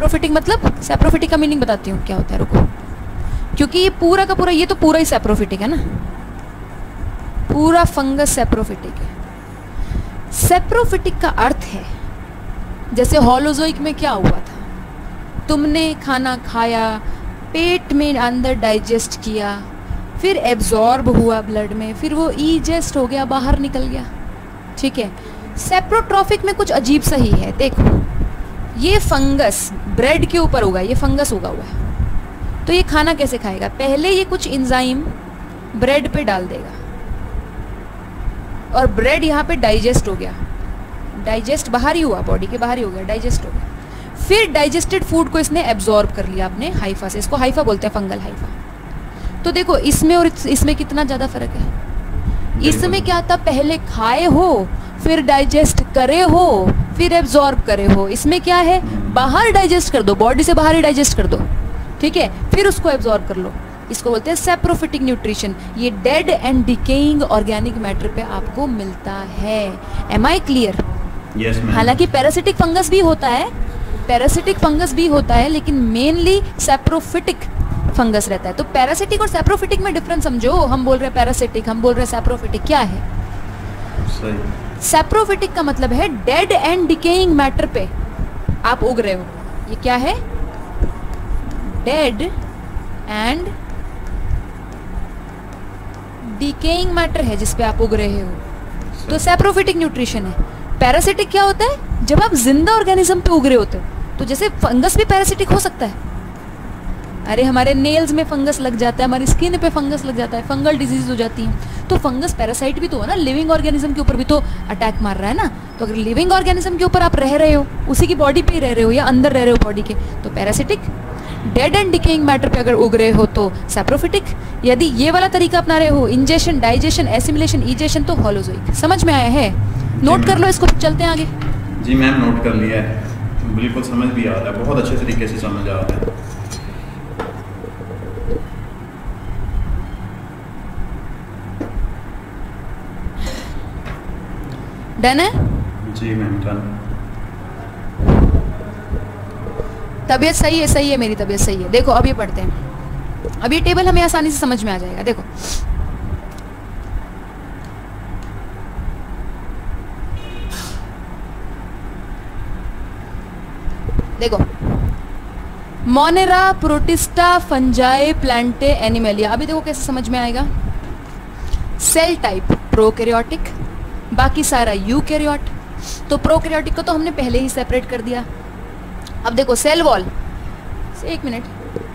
Saprophytic मतलब, saprophytic का meaning बताती हूँ क्या होता है, रुको, क्योंकि ये पूरा का पूरा, ये तो पूरा ही सैप्रोफिटिक है ना, पूरा फंगस सैप्रोफिटिक है। सैप्रोफिटिक का अर्थ है जैसे होलोजोइक में क्या हुआ था, तुमने खाना खाया, पेट में अंदर डाइजेस्ट किया, फिर एब्जॉर्ब हुआ ब्लड में, फिर वो ईजेस्ट हो गया, बाहर निकल गया, ठीक है। सेप्रोट्रॉफिक में कुछ अजीब सा ही है, देखो ये फंगस ब्रेड के ऊपर होगा, ये फंगस उगा हुआ है, तो ये खाना कैसे खाएगा, पहले ये कुछ एंजाइम ब्रेड पे डाल देगा और ब्रेड यहाँ पे डाइजेस्ट हो गया, डाइजेस्ट बाहर ही हुआ, बॉडी के बाहर ही हो गया, डाइजेस्ट हो गया, फिर डाइजेस्टेड फूड को इसने एब्जॉर्ब कर लिया अपने हाइफा से, इसको हाइफा बोलते हैं, फंगल हाइफा। तो देखो इसमें और इसमें कितना ज़्यादा फर्क है। इसमें क्या था, पहले खाए हो, फिर डाइजेस्ट करे हो, फिर एब्जॉर्ब करे हो, इसमें क्या है, बाहर डाइजेस्ट कर दो, बॉडी से बाहर ही डाइजेस्ट कर दो, ठीक है, फिर उसको एब्जॉर्ब कर लो, इसको बोलते हैं सैप्रोफिटिक न्यूट्रिशन। ये dead and decaying organic matter पे आपको मिलता है। Am I clear? Yes ma'am. हालांकि पैरासिटिक फंगस भी होता है, पैरासिटिक फंगस भी होता है, लेकिन मेनली सैप्रोफिटिक फंगस रहता है। तो पैरासिटिक और सैप्रोफिटिक में डिफरेंस समझो, हम बोल रहे हैं पैरासिटिक, हम बोल रहे हैं सैप्रोफिटिक, क्या है? सही। सैप्रोफिटिक का मतलब है डेड एंड डिकेइंग मैटर पे आप उग रहे हो, ये क्या है, डेड एंड डिकेइंग मैटर है जिस पे आप उग रहे हो, तो सैप्रोफिटिक न्यूट्रिशन है। पैरासिटिक क्या होता है, जब आप जिंदा ऑर्गेनिज्म पे उग रहे होते हो, तो जैसे फंगस भी पैरासिटिक हो सकता है, अरे हमारे नेल्स में फंगस लग जाता है, हमारी स्किन पे फंगस लग जाता है, फंगल डिजीज हो जाती है, तो फंगस पैरासाइट भी तो है ना, लिविंग ऑर्गेनिज्म के ऊपर भी तो अटैक मार रहा है ना। तो अगर लिविंग ऑर्गेनिज्म के ऊपर आप रह रहे हो, उसी की बॉडी पे ही रह रहे हो या अंदर रह रहे हो बॉडी के, तो parasitic. Dead and decaying matter पे अगर उग रहे हो तो सैप्रोफिटिक। यदि ये वाला तरीका अपना रहे हो, इंजेशन, डाइजेशन, एसिमिलेशन, ईजेशन, तो होलोजोइक। समझ में आया है? नोट कर लो इसको, चलते हैं आगे। जी मैम, नोट कर लिया है, बिल्कुल समझ भी आ रहा है, बहुत अच्छे तरीके से समझ आ रहा है। डन है? जी मैम, डन। तबीयत सही है? सही है, मेरी तबीयत सही है। देखो अब ये पढ़ते हैं, अब ये टेबल हमें आसानी से समझ में आ जाएगा। देखो देखो, monera, protista, fungi, plantae, animalia. अभी देखो कैसे समझ में आएगा। सेल टाइप प्रोकैरियोटिक, बाकी सारा यूकैरियोट। तो प्रोकैरियोटिक को तो हमने पहले ही सेपरेट कर दिया। अब देखो सेल वॉल, एक मिनट,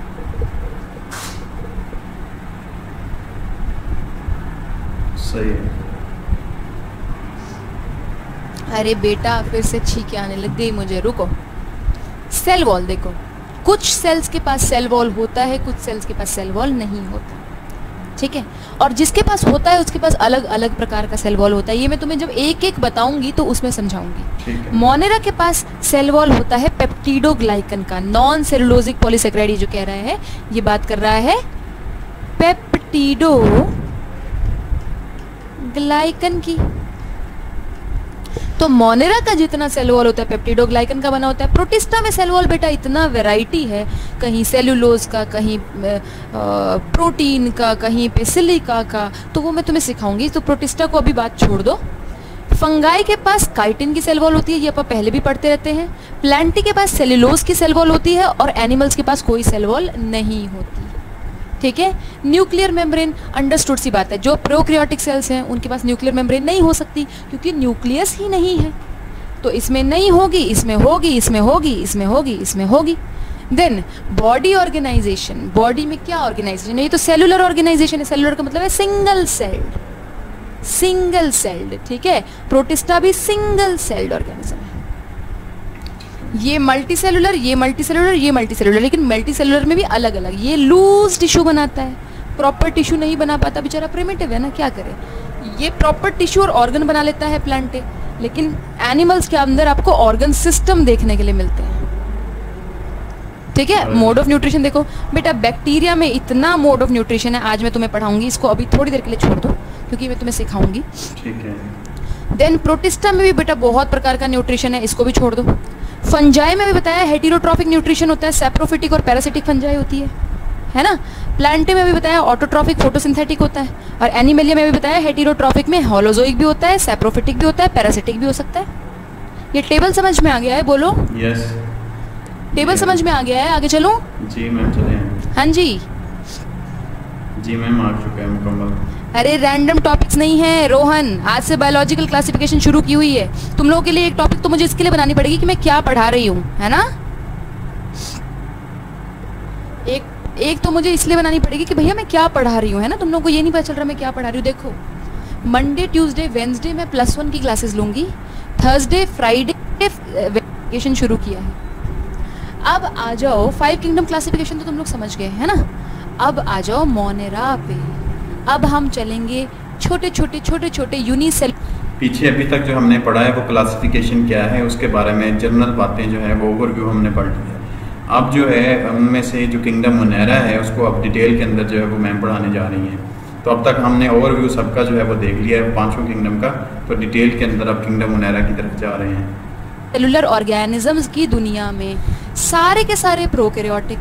सही है। अरे बेटा फिर से छींके आने लग गई मुझे, रुको। सेल वॉल देखो, कुछ सेल्स के पास सेल वॉल होता है, कुछ सेल्स के पास सेल वॉल नहीं होता, ठीक है। और जिसके पास होता है उसके पास अलग अलग प्रकार का सेल वॉल होता है। ये मैं तुम्हें जब एक एक बताऊंगी तो उसमें समझाऊंगी। मोनेरा के पास सेल वॉल होता है पेप्टिडोग्लाइकन का, नॉन सेलुलोजिक पॉलीसेकेराइड। जो कह रहा है, ये बात कर रहा है पेप्टिडोग्लाइकन की। तो मोनेरा का जितना सेल वॉल होता है पेप्टिडोग्लाइकन का बना होता है। प्रोटिस्टा में सेल वॉल बेटा इतना वैरायटी है, कहीं सेलुलोज का, कहीं प्रोटीन का, कहीं पे सिलिका का, तो वो मैं तुम्हें सिखाऊंगी। तो प्रोटिस्टा को अभी बात छोड़ दो। फंगाई के पास काइटिन की सेल वॉल होती है, ये अपन पहले भी पढ़ते रहते हैं। प्लांटी के पास सेलुलोज की सेल वॉल होती है, और एनिमल्स के पास कोई सेल वॉल नहीं होती, ठीक है। न्यूक्लियर मेम्ब्रेन, अंडरस्टूड सी बात है, जो प्रोकैरियोटिक सेल्स हैं उनके पास न्यूक्लियर मेम्ब्रेन नहीं हो सकती, क्योंकि न्यूक्लियस ही नहीं है। तो इसमें नहीं होगी, इसमें होगी, इसमें होगी, इसमें होगी, इसमें होगी। देन बॉडी ऑर्गेनाइजेशन, बॉडी में क्या ऑर्गेनाइजेशन है, ये तो सेलुलर ऑर्गेनाइजेशन है। सेलुलर का मतलब है सिंगल सेल्ड, सिंगल सेल्ड, ठीक है। प्रोटिस्टा भी सिंगल सेल्ड ऑर्गेनिज्म है। ये मल्टी सेलुलर, ये मल्टी सेलुलर, ये मल्टी सेलुलर, लेकिन मल्टी सेलुलर में भी अलग अलग। ये लूज टिश्यू बनाता है, प्रॉपर टिश्यू नहीं बना पाता, बेचारा प्रिमिटिव है ना, क्या करे। ये प्रॉपर टिश्यू और ऑर्गन बना लेता है प्लांटे, लेकिन एनिमल्स के अंदर आपको ऑर्गन सिस्टम देखने के लिए मिलते हैं, ठीक है। मोड ऑफ न्यूट्रिशन देखो बेटा, बैक्टीरिया में इतना मोड ऑफ न्यूट्रिशन है, आज मैं तुम्हें पढ़ाऊंगी। इसको अभी थोड़ी देर के लिए छोड़ दो, क्योंकि मैं तुम्हें सिखाऊंगी, ठीक है। देन प्रोटिस्टा में भी बेटा बहुत प्रकार का न्यूट्रिशन है, इसको भी छोड़ दो। फंजाई में भी बताया हेटेरोट्रॉफिक न्यूट्रिशन होता है, सैप्रोफिटिक और पैरासिटिक फंजाई होती है ना। प्लांटे में भी बताया ऑटोट्रॉफिक फोटोसिंथेटिक होता है, और एनिमलिया में भी बताया हेटेरोट्रॉफिक में होलोजोइक भी होता है, सैप्रोफिटिक भी होता है, पैरासिटिक भी हो सकता है। ये टेबल समझ में आ गया है? बोलो यस। टेबल समझ में आ गया है? आगे चलूं? जी मैम चलें। हाँ जी मैम आ चुका है मुकम्मल। अरे रैंडम टॉपिक्स नहीं है रोहन, आज से बायोलॉजिकल क्लासिफिकेशन शुरू की हुई है। तुम लोगों के लिए एक टॉपिक तो मुझे इसके लिए बनानी पड़ेगी कि मैं क्या पढ़ा रही हूँ, है ना। एक तो मुझे इसलिए बनानी पड़ेगी कि भैया मैं क्या पढ़ा रही हूँ, है ना। तुम लोगों को ये नहीं पता चल रहा मैं क्या पढ़ा रही हूँ। देखो मंडे ट्यूसडे वेंसडे मैं +1 की क्लासेस लूंगी, थर्सडे फ्राइडे वेकेशन शुरू किया है। अब आ जाओ 5 किंगडम क्लासिफिकेशन तो तुम लोग समझ गए, है ना। अब आ जाओ मोनेरा पे। अब हम चलेंगे छोटे छोटे यूनिसेल। पीछे अभी तक जो हमने पढ़ा है वो क्लासिफिकेशन क्या है उसके बारे में जनरल बातें जो है वो ओवरव्यू हमने पढ़ लिया। अब जो है उनमें से जो किंगडम मोनेरा है उसको अब डिटेल के अंदर जो है वो मैम पढ़ाने जा रही हैं। तो अब तक हमने ओवरव्यू सबका जो है वो देख लिया है 5 किंगडम का, तो डिटेल के अंदर अब किंगडम मोनेरा की तरफ जा रहे हैं। सेलुलर ऑर्गेनिजम्स की दुनिया में सारे के सारे प्रोकैरियोटिक,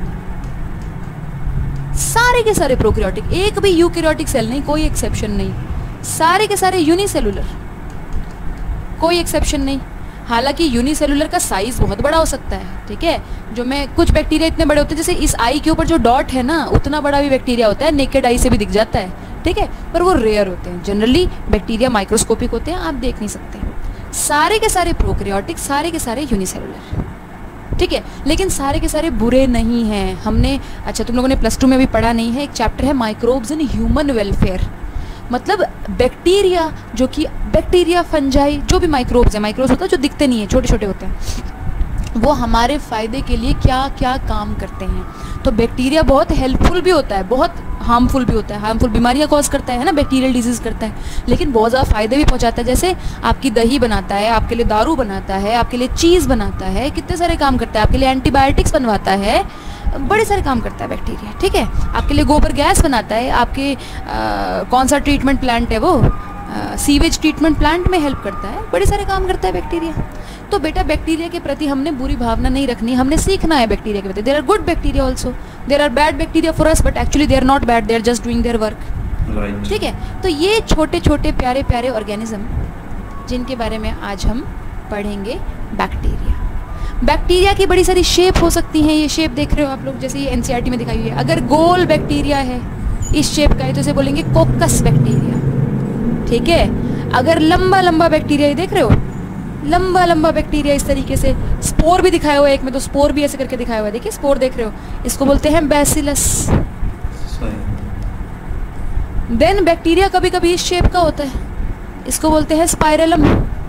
सारे के सारे प्रोकैरियोटिक, एक भी यूकैरियोटिक सेल नहीं, कोई एक्सेप्शन नहीं, सारे के सारे यूनिसेलुलर, कोई एक्सेप्शन नहीं। हालांकि यूनिसेलुलर का साइज बहुत बड़ा हो सकता है, ठीक है। जो मैं कुछ बैक्टीरिया इतने बड़े होते हैं, जैसे इस आई के ऊपर जो डॉट है ना, उतना बड़ा भी बैक्टीरिया होता है, नेकेड आई से भी दिख जाता है, ठीक है, पर वो रेयर होते हैं। जनरली बैक्टीरिया माइक्रोस्कोपिक होते हैं, आप देख नहीं सकते। सारे के सारे प्रोकैरियोटिक, सारे के सारे यूनिसेलुलर, ठीक है। लेकिन सारे के सारे बुरे नहीं हैं। हमने अच्छा तुम लोगों ने +2 में भी पढ़ा नहीं है, एक चैप्टर है माइक्रोब्स इन ह्यूमन वेलफेयर। मतलब बैक्टीरिया, जो कि बैक्टीरिया फंजाई जो भी माइक्रोब्स है, माइक्रोब्स होता है जो दिखते नहीं है, छोटे छोटे होते हैं, वो हमारे फ़ायदे के लिए क्या क्या काम करते हैं। तो बैक्टीरिया बहुत हेल्पफुल भी होता है, बहुत हार्मफुल भी होता है। हार्मफुल बीमारियां कॉज करता है ना, बैक्टीरियल डिजीज़ करता है, लेकिन बहुत ज़्यादा फ़ायदे भी पहुंचाता है। जैसे आपकी दही बनाता है, आपके लिए दारू बनाता है, आपके लिए चीज़ बनाता है, कितने सारे काम करता है, आपके लिए एंटीबायोटिक्स बनवाता है, बड़े सारे काम करता है बैक्टीरिया, ठीक है। आपके लिए गोबर गैस बनाता है, आपके कौन सा ट्रीटमेंट प्लांट है वो, सीवेज ट्रीटमेंट प्लांट में हेल्प करता है, बड़े सारे काम करता है बैक्टीरिया। तो बेटा बैक्टीरिया के प्रति हमने बुरी भावना नहीं रखनी, हमने सीखना है बैक्टीरिया के प्रति। There are good bacteria also, there are bad bacteria for us, but actually they are not bad, they are just doing their work, ठीक है। तो ये छोटे छोटे प्यारे प्यारे ऑर्गेनिज्म जिनके बारे में आज हम पढ़ेंगे, बैक्टीरिया। बैक्टीरिया की बड़ी सारी शेप हो सकती हैं। ये शेप देख रहे हो आप लोग, जैसे ये एनसीईआरटी में दिखाई हुई है। अगर गोल बैक्टीरिया है इस शेप का है तो इसे बोलेंगे कोकस बैक्टीरिया, ठीक है। अगर लंबा लंबा बैक्टीरिया, ये देख रहे हो लंबा लंबा बैक्टीरिया इस तरीके से, स्पोर भी दिखाया हुआ है एक में, तो स्पोर भी ऐसे करके दिखाया हुआ है, देखिए स्पोर देख रहे हो, इसको बोलते हैं बैसिलस। देन बैक्टीरिया कभी कभी इस शेप का होता है, इसको बोलते हैं स्पाइरलम,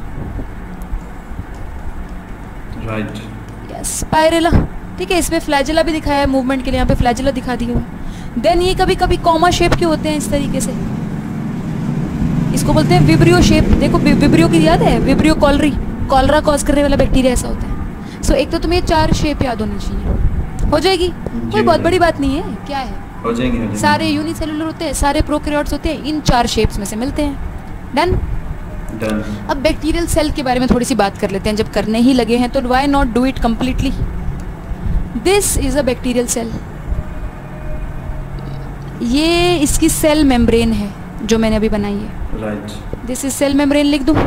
राइट, यस स्पाइरला, ठीक है। इसमें फ्लैजेला भी दिखाया है मूवमेंट के लिए, यहाँ पे फ्लैजेला दिखा दी हुआ। देन ये कभी कभी कॉमा शेप के होते हैं इस तरीके से, इसको बोलते हैं विब्रियो शेप। देखो विब्रियो की याद है, विब्रियो कॉलरी, कॉलरा कॉज करने वाला बैक्टीरिया ऐसा होता है। सो एक तो तुम्हें 4 शेप याद होनी चाहिए, हो जाएगी, कोई बहुत बड़ी बात नहीं है, क्या है, हो जाएंगे। सारे यूनिसेलुलर होते हैं, सारे प्रोकैरियोट्स होते हैं, इन 4 शेप्स में से मिलते हैं। डन। अब बैक्टीरियल सेल के बारे में थोड़ी सी बात कर लेते हैं, जब करने ही लगे हैं तो why not do it completely. This is a bacterial cell, ये इसकी सेल मेम्ब्रेन है जो मैंने अभी बनाई है, right. This is cell membrane, लिख दूं।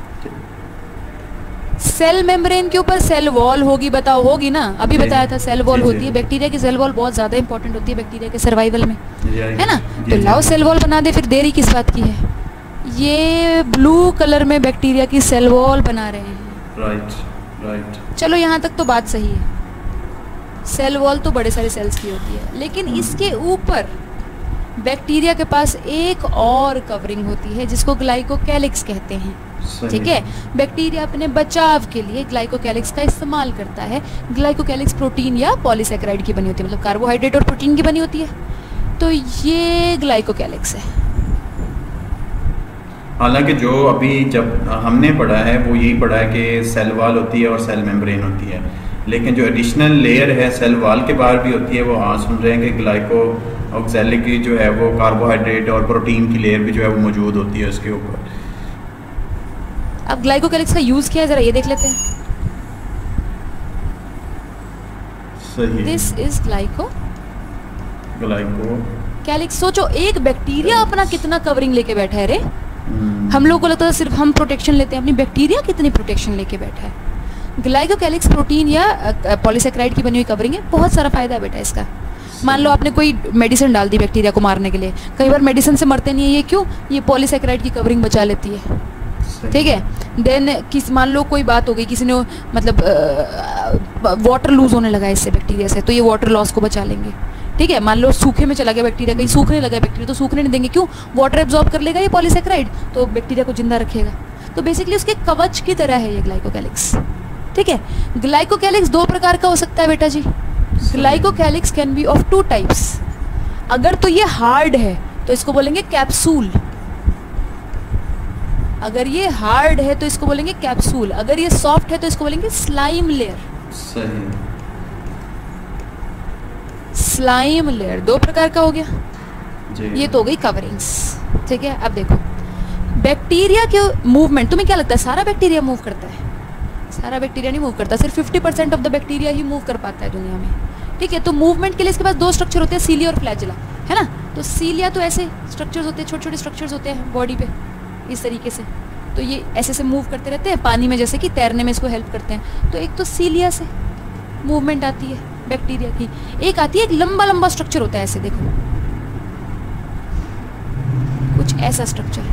सेल मेम्ब्रेन के ऊपर सेल वॉल होगी, बताओ होगी ना, अभी बताया था सेल वॉल होती है। बैक्टीरिया की सेल वॉल बहुत ज्यादा इंपॉर्टेंट होती है बैक्टीरिया के सर्वाइवल में, है ना। तो लाओ सेल वॉल बना दे, फिर देरी किस बात की है। ये ब्लू कलर में बैक्टीरिया की सेल वॉल बना रहे हैं, राइट राइट। चलो यहाँ तक तो बात सही है। सेल वॉल तो बड़े सारे सेल्स की होती है, लेकिन इसके ऊपर बैक्टीरिया के पास एक और कवरिंग होती है जिसको ग्लाइकोकैलिक्स कहते हैं, ठीक है। बैक्टीरिया अपने बचाव के लिए ग्लाइकोकैलिक्स का इस्तेमाल करता है। ग्लाइकोकैलिक्स प्रोटीन या पॉलीसैकेराइड की बनी होती है, मतलब कार्बोहाइड्रेट और प्रोटीन की बनी होती है। तो ये ग्लाइकोकैलिक्स है। हालांकि जो अभी जब हमने पढ़ा है वो यही पढ़ा है कि सेल वॉल होती है और सेल मेम्ब्रेन होती है, लेकिन जो एडिशनल लेयर है सेल वॉल के बाहर भी होती है, वो हाँ सुन रहे हैं कि ग्लाइको ऑक्सैलिक की जो है वो कार्बोहाइड्रेट और प्रोटीन की लेयर भी जो है वो मौजूद होती है उसके ऊपर। अब ग्लाइकोकैलिक्स का यूज़ क्या है ज़रा ये देख लेते हैं। सही। This is glycocalyx. सोचो एक बैक्टीरिया अपना कितना कवरिंग लेके बैठा है रे। हम लोग को लगता है सिर्फ हम प्रोटेक्शन लेते हैं, अपनी बैक्टीरिया कितनी प्रोटेक्शन लेके बैठा है। ग्लाइकोकैलिक्स प्रोटीन या पॉलीसेकेराइड की बनी हुई कवरिंग है। बहुत सारा फायदा है बेटा इसका। मान लो आपने कोई मेडिसिन डाल दी बैक्टीरिया को मारने के लिए, कई बार मेडिसिन से मरते नहीं है, ये क्यों? ये पॉलीसेकेराइड की कवरिंग बचा लेती है, ठीक है। देन मान लो कोई बात हो गई, किसी ने मतलब वाटर लूज होने लगा इससे बैक्टीरिया से, तो ये वाटर लॉस को बचा लेंगे, ठीक है। मान लो सूखे में चला गया बैक्टीरिया, कहीं सूखने लगा बैक्टीरिया, तो सूखने नहीं देंगे, क्यों? वाटर एब्जॉर्ब कर लेगा ये पॉलीसेकेराइड, तो बैक्टीरिया को जिंदा रखेगा। तो बेसिकली उसके कवच की तरह है ये ग्लाइकोकैलिक्स, ठीक है। ग्लाइकोकैलिक्स दो प्रकार का हो सकता है बेटा जी। Glycocalyx can be of two types. अगर तो ये हार्ड है तो इसको बोलेंगे कैप्सूल। अगर ये हार्ड है तो इसको बोलेंगे कैप्सूल। अगर ये सॉफ्ट है तो इसको बोलेंगे स्लाइम लेयर। सही। स्लाइम लेयर दो प्रकार का हो गया जी। ये तो हो गई कवरिंग्स, ठीक है। अब देखो बैक्टीरिया के मूवमेंट, तुम्हें क्या लगता है सारा बैक्टीरिया मूव करता है? सारा बैक्टीरिया नहीं मूव करता, सिर्फ 50% ऑफ द बैक्टीरिया ही मूव कर पाता है दुनिया में, ठीक है। तो मूवमेंट के लिए इसके पास दो स्ट्रक्चर होते हैं, सीलिया और फ्लैजिला, है ना। तो सीलिया तो ऐसे स्ट्रक्चर्स होते हैं, छोटे छोटे स्ट्रक्चर्स होते हैं बॉडी पे इस तरीके से, तो ये ऐसे से मूव करते रहते हैं पानी में, जैसे कि तैरने में इसको हेल्प करते हैं। तो एक तो सीलिया से मूवमेंट आती है बैक्टीरिया की, एक आती है एक लंबा लंबा स्ट्रक्चर होता है ऐसे, देखो कुछ ऐसा स्ट्रक्चर,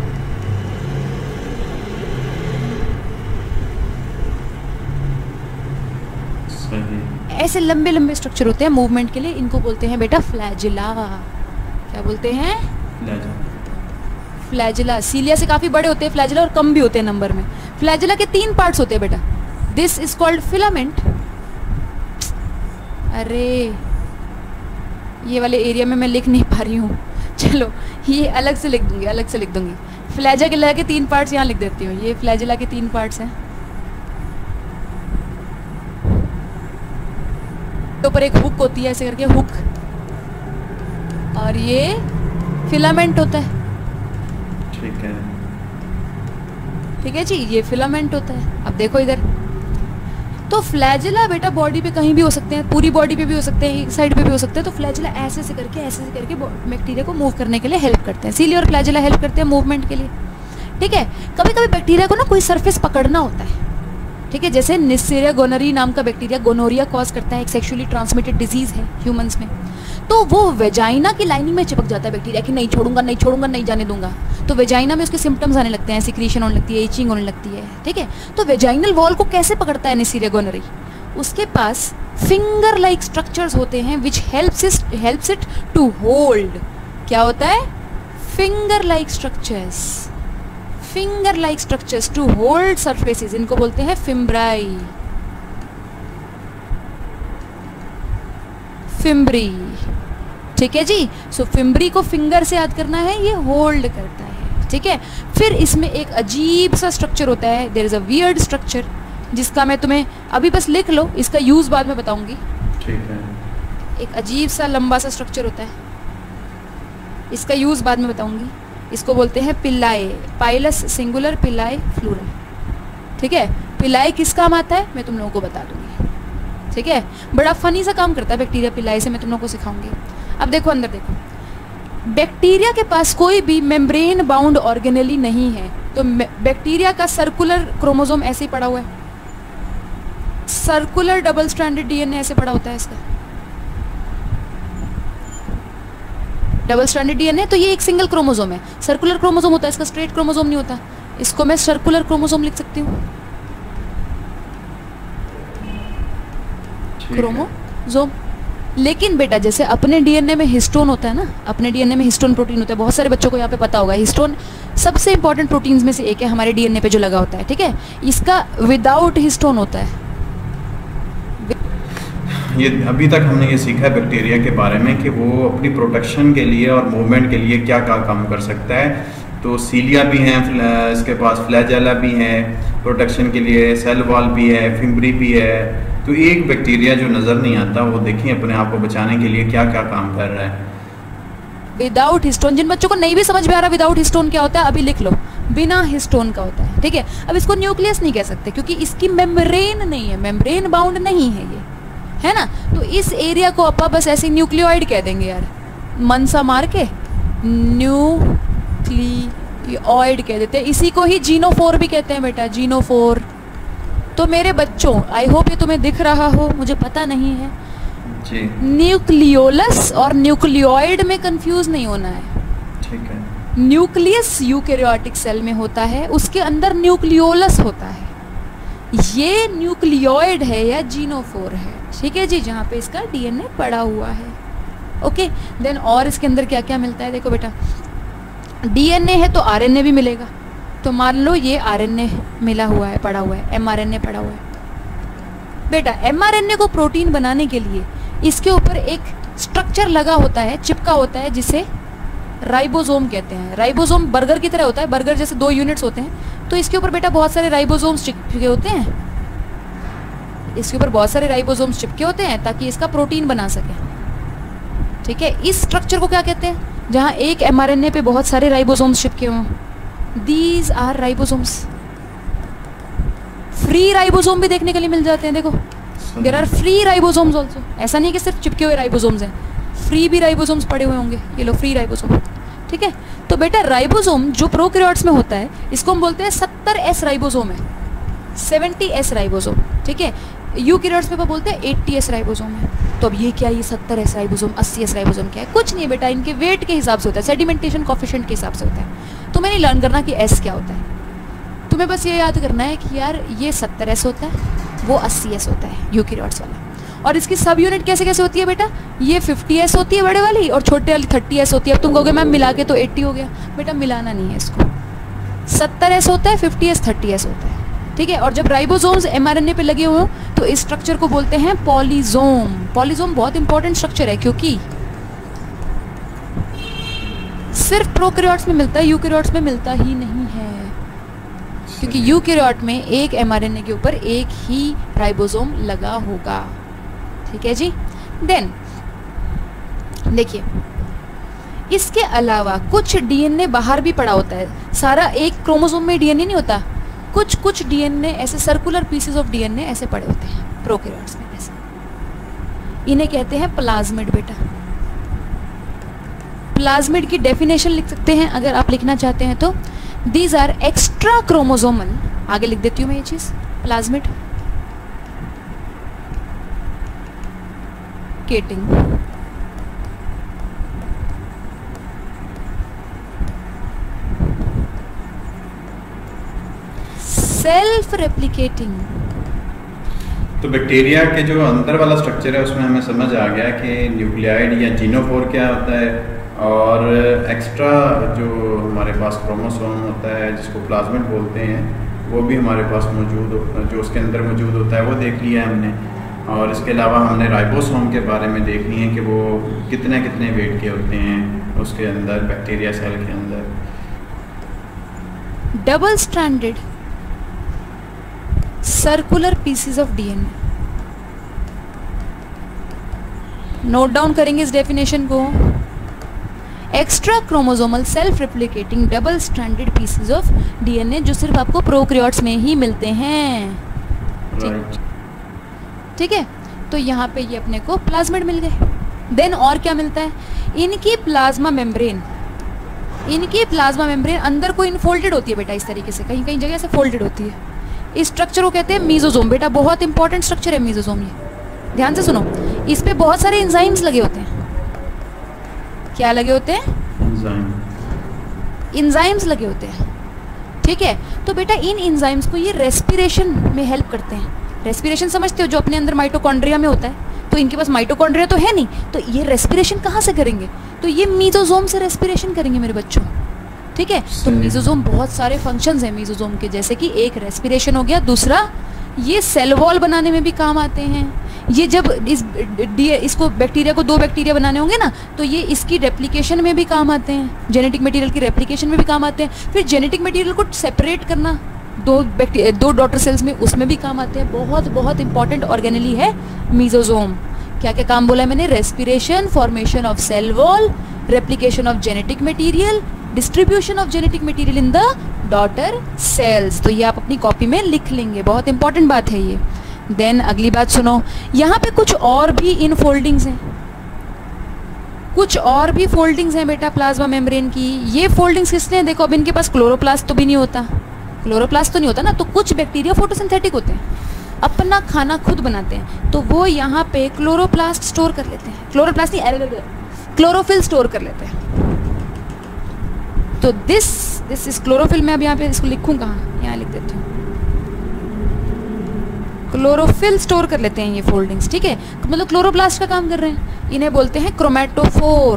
ऐसे लंबे लंबे स्ट्रक्चर होते हैं मूवमेंट के लिए, इनको बोलते हैं बेटा फ्लैजिला। क्या बोलते हैं? फ्लैजिला। सीलिया से काफी बड़े होते हैं फ्लैजिला, और कम भी होते हैं नंबर में। फ्लैजिला के 3 पार्ट्स होते हैं बेटा। This is called filament. अरे ये वाले एरिया में मैं लिख नहीं पा रही हूँ, चलो ये अलग से लिख दूंगी, अलग से लिख दूंगी। फ्लैजिला के 3 पार्ट्स यहाँ लिख देती हूँ। ये फ्लैजिला के 3 पार्ट्स हैं। ऊपर एक हुक होती है ऐसे करके, हुक, और ये फिलामेंट होता है, ठीक है, ठीक है जी। ये फिलामेंट होता है। अब देखो इधर, तो फ्लैजिला बेटा बॉडी पे कहीं भी हो सकते हैं, पूरी बॉडी पे भी हो सकते हैं, एक साइड पे भी हो सकते हैं। तो फ्लैजिला ऐसे से करके बैक्टीरिया को मूव करने के लिए हेल्प करते हैं। सीलिया और फ्लैजिला हेल्प करते हैं मूवमेंट के लिए, ठीक है। कभी कभी बैक्टीरिया को ना कोई सरफेस पकड़ना होता है, ठीक है। जैसे निस्सेरिया गोनोरी नाम का बैक्टीरिया गोनोरिया कॉज करता है, एक सेक्सुअली ट्रांसमिटेड डिजीज है ह्यूमंस में। तो वो वेजाइना की लाइनिंग में चिपक जाता है बैक्टीरिया कि नहीं छोड़ूंगा, नहीं छोड़ूंगा, नहीं जाने दूंगा। तो वेजाइना में उसके सिम्टम्स आने लगते हैं, सिक्रीशन होने लगती है, इचिंग होने लगती है, ठीक है। तो वेजाइनल वॉल को कैसे पकड़ता है निस्सेरिया गोनोरी? उसके पास फिंगर लाइक स्ट्रक्चर्स होते हैं which helps it to hold. क्या होता है? Finger like structures, finger like structures to hold surfaces, इनको बोलते हैं फिम्ब्राई, फिम्ब्री, ठीक है जी। सो फिम्ब्री को फिंगर से याद करना है, ये होल्ड करता है, ठीक है। फिर इसमें एक अजीब सा स्ट्रक्चर होता है, there is a weird structure, जिसका मैं तुम्हें अभी बस लिख लो, इसका यूज बाद में बताऊंगी, ठीक है। एक अजीब सा लंबा सा स्ट्रक्चर होता है, इसका यूज बाद में बताऊंगी। इसको बोलते हैं pili, pilus singular, pili plural, ठीक है। पिल्लाए किस काम आता है मैं तुम लोगों को बता दूंगी, ठीक है। बड़ा फनी सा काम करता है बैक्टीरिया पिल्लाए से, मैं तुम लोगों को सिखाऊंगी। अब देखो अंदर देखो, बैक्टीरिया के पास कोई भी मेम्ब्रेन बाउंड ऑर्गेनेली नहीं है। तो बैक्टीरिया का सर्कुलर क्रोमोसोम ऐसे ही पड़ा हुआ है, सर्कुलर डबल स्ट्रैंडेड डीएनए ऐसे पड़ा होता है इसका, डबल स्ट्रैंडेड डीएनए। तो ये एक सिंगल क्रोमोसोम है, सर्कुलर क्रोमोसोम होता है इसका, स्ट्रेट क्रोमोसोम नहीं होता। इसको मैं सर्कुलर क्रोमोसोम लिख सकती हूँ, क्रोमोसोम। लेकिन बेटा जैसे अपने डीएनए में हिस्टोन होता है ना, अपने डीएनए में हिस्टोन प्रोटीन होता है, बहुत सारे बच्चों को यहाँ पे पता होगा। हिस्टोन सबसे इंपॉर्टेंट प्रोटीन्स में से एक है हमारे डीएनए पे जो लगा होता है, ठीक है। इसका विदाउट हिस्टोन होता है। ये अभी तक हमने ये सीखा है बैक्टीरिया के बारे में कि वो अपनी प्रोटेक्शन के लिए और मूवमेंट के लिए क्या क्या काम कर सकता है। तो सीलिया भी हैं, इसके पास फ्लैजेला भी हैं प्रोटेक्शन के लिए, सेल वॉल भी है, फिम्ब्री भी है। तो एक बैक्टीरिया जो नज़र नहीं आता, वो देखिए अपने आप को बचाने के लिए क्या क्या काम कर रहा है। विदाउट हिस्टोन, जिन बच्चों को नहीं भी समझ में आ रहा विदाउट हिस्टोन क्या होता है, अभी लिख लो, बिना हिस्टोन का होता है, ठीक है। अब इसको न्यूक्लियस नहीं कह सकते क्योंकि इसकी मेम्ब्रेन नहीं है, मेम्ब्रेन बाउंड नहीं है ये, है ना। तो इस एरिया को अपन बस ऐसे न्यूक्लियोइड कह देंगे यार, मन सा मार के न्यूक्लियोइड कह देते हैं। इसी को ही जीनोफोर भी कहते हैं बेटा, जीनोफोर। तो मेरे बच्चों, आई होप ये तुम्हें दिख रहा हो, मुझे पता नहीं है जी। न्यूक्लियोलस और न्यूक्लियोइड में कंफ्यूज नहीं होना है। ठीक है। न्यूक्लियस यूकैरियोटिक सेल में होता है, उसके अंदर न्यूक्लियोलस होता है। ये न्यूक्लियोइड है या जीनोफोर है, ठीक है जी, जहाँ पे इसका डीएनए पड़ा हुआ है। ओके देन, और इसके अंदर क्या क्या मिलता है, देखो बेटा, डीएनए है तो आरएनए भी मिलेगा। तो मान लो ये आरएनए मिला हुआ है, पड़ा हुआ है, एमआरएनए पड़ा हुआ है। बेटा एमआरएनए को प्रोटीन बनाने के लिए इसके ऊपर एक स्ट्रक्चर लगा होता है, चिपका होता है, जिसे राइबोसोम कहते हैं। राइबोसोम बर्गर की तरह होता है, बर्गर जैसे 2 यूनिट्स होते हैं, तो इसके ऊपर बेटा बहुत सारे राइबोसोम्स चिपके होते हैं। इसके ऊपर बहुत सारे राइबोसोम्स चिपके होते हैं ताकि इसका प्रोटीन बना सके। ठीक है, इस स्ट्रक्चर को क्या कहते हैं, जहाँ एक एमआरएनए पे बहुत सारे राइबोसोम्स चिपके हों। These are ribosomes. Free ribosome भी देखने के लिए मिल जाते हैं, देखो there are free ribosomes also. ऐसा नहीं कि सिर्फ चिपके हुए राइबोसोम्स हैं, फ्री भी राइबोसोम्स पड़े हुए होंगे। ये लो फ्री राइबोसोम। ठीक है, तो बेटा राइबोसोम जो प्रोकैरियोट्स में होता है, इसको हम बोलते हैं 70S राइबोसोम है, 70S राइबोसोम। ठीक है, यूकैरियोट्स में बोलते हैं 80S राइबोसोम है। तो अब ये क्या, ये 70S राइबोसोम 80S राइबोसोम क्या है? कुछ नहीं बेटा, इनके वेट के हिसाब से होता है, सेडिमेंटेशन कोएफिशिएंट के हिसाब से होता है। तुम्हें नहीं लर्न करना कि S क्या होता है, तुम्हें बस ये याद करना है कि यार ये 70S होता है, वो 80S होता है यूकैरियोट्स वाला। और इसकी सब यूनिट कैसे कैसे होती है बेटा, ये 50S होती है बड़े वाली, और छोटे वाली 30S होती है। अब तुम कहोगे मैम मिला के तो 80 हो गया, बेटा मिलाना नहीं है इसको। 70S होता है, 50S 30S होता है। ठीक है, और जब राइबोसोम्स एमआरएनए पे लगे हुए हो तो इस स्ट्रक्चर को बोलते हैं पॉलीसोम। पॉलीसोम बहुत इंपॉर्टेंट स्ट्रक्चर है, क्योंकि सिर्फ प्रोकैरियोट्स में मिलता है, यूकैरियोट्स में मिलता ही नहीं है। क्योंकि यूकैरियोट में एक एमआरएनए के ऊपर एक ही राइबोसोम लगा होगा। ठीक है जी। देन देखिए, इसके अलावा कुछ डीएनए बाहर भी पड़ा होता है। सारा एक क्रोमोसोम में डीएनए नहीं होता, कुछ कुछ डीएनए ऐसे सर्कुलर पीसेस ऑफ डीएनए ऐसे पड़े होते हैं प्रोकैरियोट्स में ऐसे। इन्हें कहते हैं प्लाज्मिड बेटा। प्लाज्मिड की डेफिनेशन लिख सकते हैं अगर आप लिखना चाहते हैं तो, दीज आर एक्स्ट्रा क्रोमोसोमल, आगे लिख देती हूँ मैं ये चीज, प्लाज्मिड केटिंग सेल्फ रेप्लिकेटिंग। तो बैक्टीरिया के जो अंदर वाला स्ट्रक्चर है उसमें हमें समझ आ गया कि न्यूक्लियाइड या जीनोफोर क्या होता है, और एक्स्ट्रा जो हमारे पास क्रोमोसोम होता है जिसको प्लाज्मिड बोलते हैं, वो भी हमारे पास मौजूद जो उसके अंदर मौजूद होता है वो देख लिया है हमने। और इसके अलावा हमने राइबोसोम के बारे में देख लिए हैं कि वो कितने कितने वेट के होते हैं उसके अंदर, बैक्टीरिया सेल के अंदर। Double stranded circular pieces of DNA, note down करेंगे इस डेफिनेशन को। Extra chromosomal self replicating double stranded pieces of DNA, जो सिर्फ आपको प्रोकैरियोट्स में ही मिलते हैं। ठीक है, तो यहाँ पे ये अपने को प्लाज्मिड मिल गए। देन और क्या मिलता है, इनकी प्लाज्मा मेम्ब्रेन, इनकी प्लाज्मा मेम्ब्रेन अंदर को इनफोल्डेड होती है बेटा, इस तरीके से कहीं कहीं जगह से फोल्डेड होती है। इस स्ट्रक्चर को कहते हैं मीजोसोम बेटा, बहुत इंपॉर्टेंट स्ट्रक्चर है मीजोसोम। ये ध्यान से सुनो, इस पे बहुत सारे एंजाइम्स लगे होते हैं। क्या लगे होते हैं? एंजाइम्स लगे होते हैं। ठीक है, तो बेटा इन एंजाइम्स को ये रेस्पिरेशन में हेल्प करते हैं। रेस्पिरेशन समझते हो, जो अपने अंदर माइटोकॉन्ड्रिया में होता है, तो इनके पास माइटोकॉन्ड्रिया तो है नहीं, तो ये रेस्पिरेशन कहाँ से करेंगे? तो ये मीजोसोम से रेस्पिरेशन करेंगे मेरे बच्चों। ठीक है, तो मीजोसोम बहुत सारे फंक्शंस हैं मीजोसोम के, जैसे कि एक रेस्पिरेशन हो गया, दूसरा ये सेल वॉल बनाने में भी काम आते हैं। ये जब इसको बैक्टीरिया को 2 बैक्टीरिया बनाने होंगे ना, तो ये इसकी रेप्लिकेशन में भी काम आते हैं, जेनेटिक मटेरियल की रेप्लिकेशन में भी काम आते हैं। फिर जेनेटिक मटेरियल को सेपरेट करना 2 डॉटर सेल्स में, उसमें भी काम आते हैं। बहुत बहुत इंपॉर्टेंट ऑर्गेनेली है मीजोसोम। क्या क्या काम बोला है मैंने? Respiration, formation of cell wall, replication of genetic material, distribution of genetic material in the daughter cells. तो ये आप अपनी कॉपी में लिख लेंगे, बहुत इंपॉर्टेंट बात है ये। देन अगली बात सुनो, यहाँ पे कुछ और भी इन फोल्डिंग्स हैं, कुछ और भी फोल्डिंग्स हैं बेटा प्लाज्मा मेम्ब्रेन की। ये फोल्डिंग्स किसने, देखो अब इनके पास क्लोरोप्लास्ट तो भी नहीं होता, क्लोरोप्लास्ट तो नहीं होता ना, तो कुछ बैक्टीरिया फोटोसिंथेटिक होते हैं, अपना खाना खुद बनाते हैं, तो वो यहाँ पे क्लोरोप्लास्ट स्टोर कर लेते हैं, क्लोरोप्लास्ट नहीं क्लोरोफिल स्टोर कर लेते हैं। तो दिस इज क्लोरोफिल। मैं अब यहाँ पे इसको लिखूँ कहाँ, यहाँ लिख देती हूँ, क्लोरोफिल स्टोर कर लेते हैं ये फोल्डिंग्स, ठीक है, मतलब क्लोरोप्लास्ट का काम कर रहे हैं। इन्हें बोलते हैं क्रोमैटोफोर,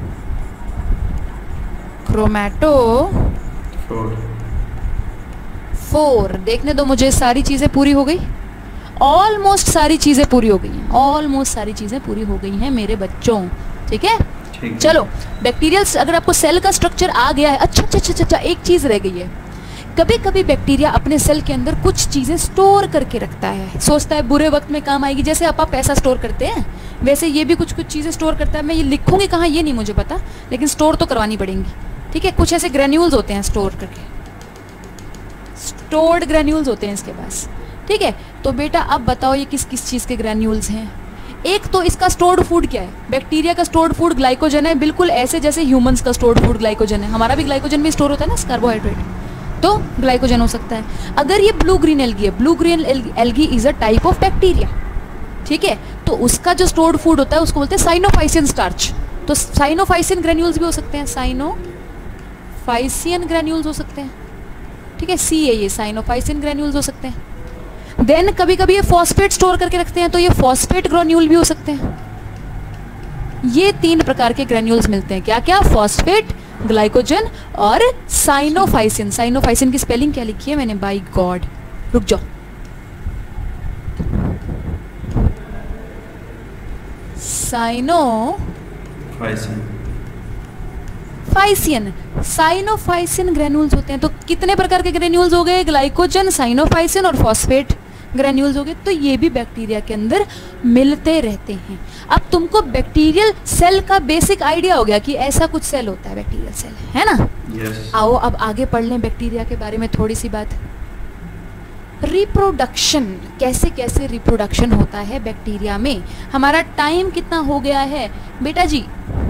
क्रोमैटोफोर। देखने दो मुझे, सारी चीजें पूरी हो गई, ऑलमोस्ट सारी चीजें पूरी हो गई हैं, ऑलमोस्ट सारी चीजें पूरी हो गई हैं मेरे बच्चों, ठीक है। चलो बैक्टीरियल, अगर आपको सेल का स्ट्रक्चर आ गया है, अच्छा, एक चीज रह गई है, कभी कभी बैक्टीरिया अपने सेल के अंदर कुछ चीजें स्टोर करके रखता है, सोचता है बुरे वक्त में काम आएगी, जैसे आप पैसा स्टोर करते हैं वैसे ये भी कुछ चीजें स्टोर करता है। मैं ये लिखूंगी कहाँ ये नहीं मुझे पता, लेकिन स्टोर तो करवानी पड़ेंगी, ठीक है। कुछ ऐसे ग्रेन्यूल्स होते हैं स्टोर करके, स्टोर्ड ग्रेन्यूल्स होते हैं इसके पास, ठीक है। तो बेटा अब बताओ ये किस किस चीज के ग्रेन्यूल्स हैं। एक तो इसका स्टोर्ड फूड क्या है, बैक्टीरिया का स्टोर्ड फूड ग्लाइकोजन है, बिल्कुल ऐसे जैसे ह्यूमंस का स्टोर्ड फूड ग्लाइकोजन है। हमारा भी ग्लाइकोजन भी स्टोर होता है ना, कार्बोहाइड्रेट, तो ग्लाइकोजन हो सकता है। अगर ये ब्लू ग्रीन एल्गी है, blue green algae is a type of bacteria, ठीक है, तो उसका जो स्टोर्ड फूड होता है उसको बोलते हैं साइनोफाइसियन स्टार्च। तो साइनोफाइसियन ग्रेन्यूल्स भी हो सकते हैं, साइनोफाइसियन ग्रेन्यूल्स हो सकते हैं, ठीक है, सी है ये, साइनोफाइसियन ग्रेन्यूल्स हो सकते हैं। देन कभी कभी ये फॉस्फेट स्टोर करके रखते हैं, तो ये फॉस्फेट ग्रेन्यूल भी हो सकते हैं। ये 3 प्रकार के ग्रेन्यूल्स मिलते हैं, क्या क्या, फॉस्फेट, ग्लाइकोजन और साइनोफाइसिन। साइनोफाइसिन की स्पेलिंग क्या लिखी है मैंने, बाय गॉड, रुक जाओ, साइनोफाइसिन ग्रेन्यूल्स होते हैं। तो कितने प्रकार के ग्रेन्यूल्स हो गए, ग्लाइकोजन, साइनोफाइसिन और फॉस्फेट ग्रेन्यूल्स हो गए। तो ये भी बैक्टीरिया के अंदर मिलते रहते हैं। अब तुमको बैक्टीरियल सेल का बेसिक आइडिया हो गया कि ऐसा कुछ सेल होता है, बैक्टीरियल सेल, है ना। आओ अब आगे पढ़ लें बैक्टीरिया के बारे में थोड़ी सी बात। रिप्रोडक्शन, कैसे कैसे रिप्रोडक्शन होता है बैक्टीरिया में। हमारा टाइम कितना हो गया है बेटा जी,